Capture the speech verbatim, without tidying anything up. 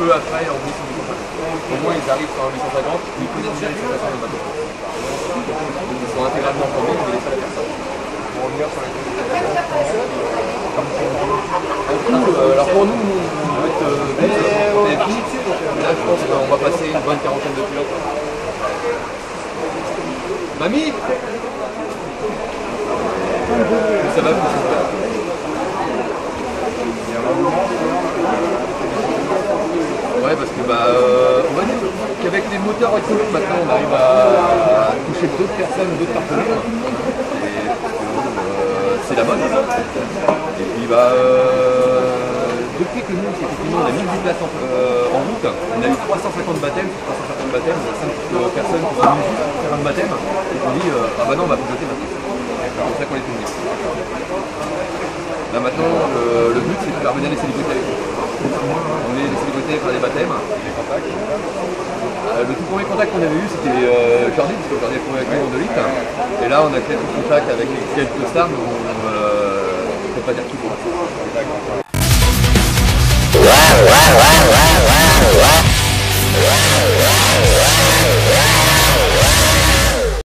peu après en mille huit cent cinquante. Au moins ils arrivent en mille huit cent cinquante, ils connaissent déjà l'exploitation de bateau. Ils sont intégralement formés, mais les seuls à faire ça. Pour revenir sur les euh, alors pour nous, on doit être euh, là je pense qu'on va passer une bonne quarantaine de pilotes. Mamie, ça va vous? Ouais, parce que bah, euh, on va dire qu'avec les moteurs écolos maintenant on arrive à, à toucher d'autres personnes, d'autres partenaires. Et euh, c'est la mode. Et puis bah, euh, depuis que nous effectivement on a mis dix places en, euh, en route, on a eu trois cent cinquante baptêmes, trois cent cinquante baptêmes, on a cinq euh, personnes qui sont venues juste pour faire un baptême et on dit euh, ah bah non on va piloter maintenant. C'est comme ça qu'on les fait venir. Là maintenant le, le but c'est de faire venir les célébrités avec nous. On est des célébrités par des baptêmes. Euh, le tout premier contact qu'on avait eu c'était euh, Jordi, parce que Jordi a trouvé avec nous en deux litres. Et là on a créé tout contact avec quelques stars, mais on ne peut pas dire tout. Ouais, ouais, ouais, ouais.